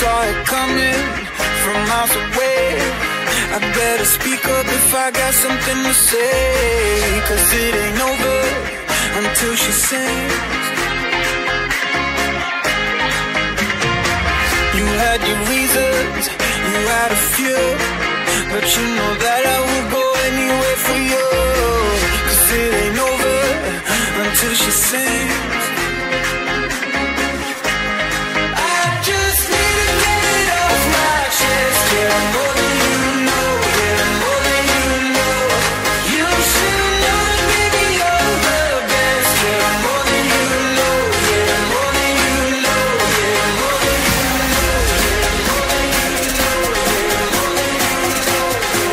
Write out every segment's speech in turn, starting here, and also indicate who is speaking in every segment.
Speaker 1: saw it coming from miles away. I better speak up if I got something to say, 'cause it ain't over until she sings. You had your reasons, you had a few, but you know that I will go anywhere for you, 'cause it ain't over until she sings. I just need to get it off my chest. Yeah, more than you know, yeah, more than you know. You should know that baby you're the best. Yeah, more than you know, yeah, more than you know, yeah, more than you know, yeah, more than you know, yeah, more than you know.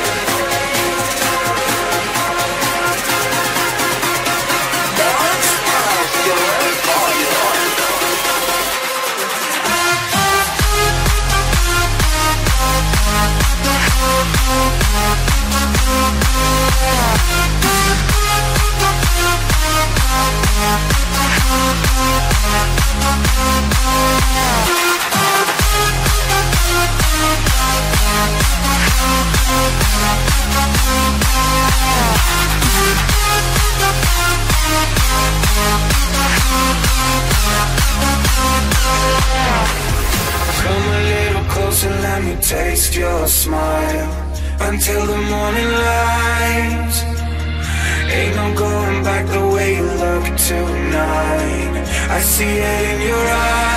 Speaker 1: Come a little closer, let me taste your smile until the morning light. Ain't no going back the way you look tonight. I see it in your eyes.